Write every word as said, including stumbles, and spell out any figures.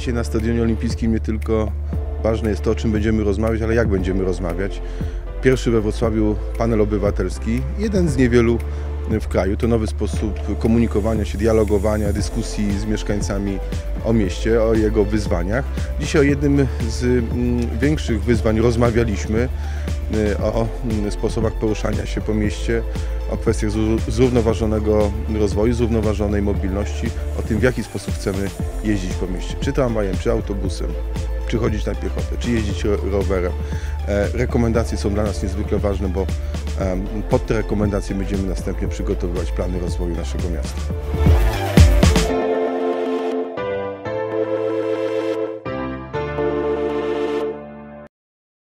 dzisiaj na Stadionie Olimpijskim nie tylko ważne jest to, o czym będziemy rozmawiać, ale jak będziemy rozmawiać. Pierwszy we Wrocławiu panel obywatelski, jeden z niewielu w kraju. To nowy sposób komunikowania się, dialogowania, dyskusji z mieszkańcami o mieście, o jego wyzwaniach. Dzisiaj o jednym z większych wyzwań rozmawialiśmy, o sposobach poruszania się po mieście, o kwestiach zrównoważonego rozwoju, zrównoważonej mobilności, o tym, w jaki sposób chcemy jeździć po mieście. Czy tramwajem, czy autobusem, czy chodzić na piechotę, czy jeździć rowerem. Rekomendacje są dla nas niezwykle ważne, bo pod te rekomendacje będziemy następnie przygotowywać plany rozwoju naszego miasta.